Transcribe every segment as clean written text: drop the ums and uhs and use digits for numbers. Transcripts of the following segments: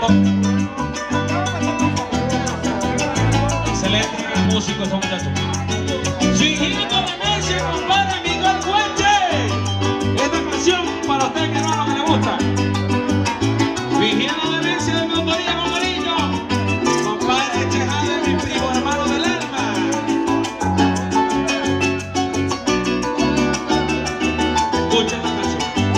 Excelente músico estos muchachos. Fingiendo demencia, compadre Miguel Hueche. Esta canción para usted, mi hermano, que le gusta. Fingiendo demencia de mi autoría con cariño. Compadre Chejade, mi primo hermano del alma. Escuchen la canción.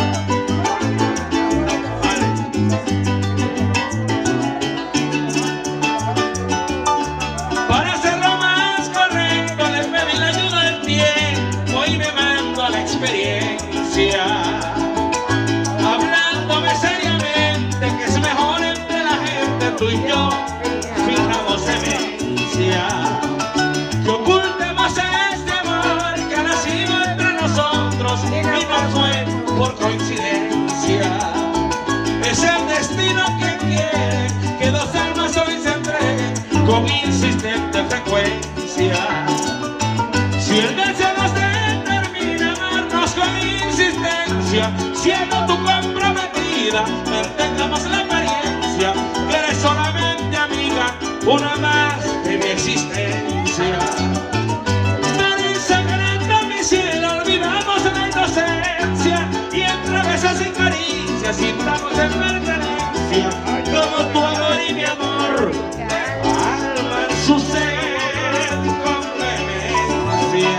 Para hacerlo más correcto le pedí la ayuda del tiempo y me mando a la experiencia, hablándome seriamente que es mejor entre la gente, tú y yo fijamos demencia, que ocultemos este amor que ha nacido entre nosotros y no fue por coincidencia. Es el destino que quiere que dos almas hoy se entreguen con insistente frecuencia. Si el deseo nos determina amarnos con insistencia, siendo tu comprometida, mantengamos la apariencia, que eres solamente amiga, una más de mi existencia. Marisa, grande mi cielo, olvidamos la inocencia y entre besos y caricias sintamos en pertenencia, como tu amor y mi amor, alma en su ser con demencia.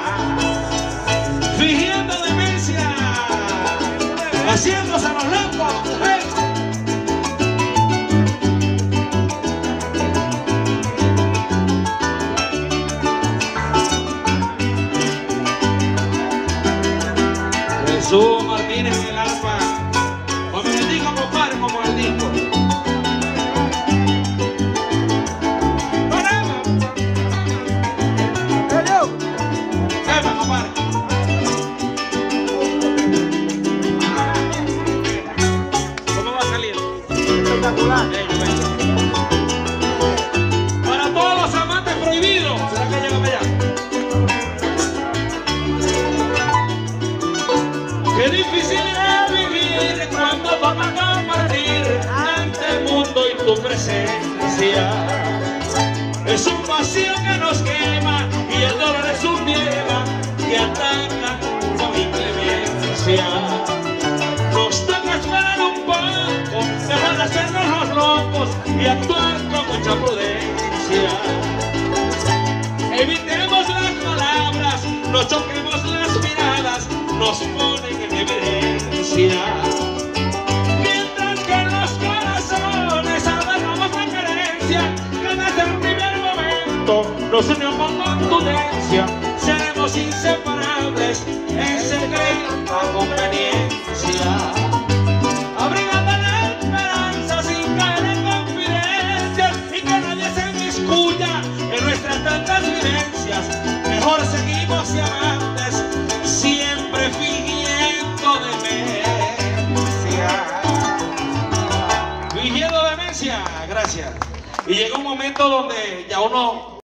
Fingiendo demencia, haciéndose los locos. Jesús Martínez en el arpa. Como el disco, compadre, como el disco. Eva, compadre. ¿Cómo va a salir? Espectacular. Para todos los amantes prohibidos. ¿Será que llega para allá? Qué difícil es vivir cuando vamos a compartir ante el mundo y tu presencia. Es un vacío que nos quema y el dolor es un nieva que ataca con inclemencia. Nos toca esperar un poco, dejar de hacernos los locos y actuar con mucha prudencia. Evitemos las palabras, no choquemos las miradas, nos ponen en evidencia. Mientras que en los corazones agarramos la carencia, que desde el primer momento nos unió con contundencia, seremos inseparables en secreta conveniencia. Abrigando la esperanza sin caer en confidencias y que nadie se inmiscuya en nuestras tantas vivencias, mejor seguimos y amantes, siempre fingiendo demencia. Fingiendo demencia, gracias. Y llega un momento donde ya uno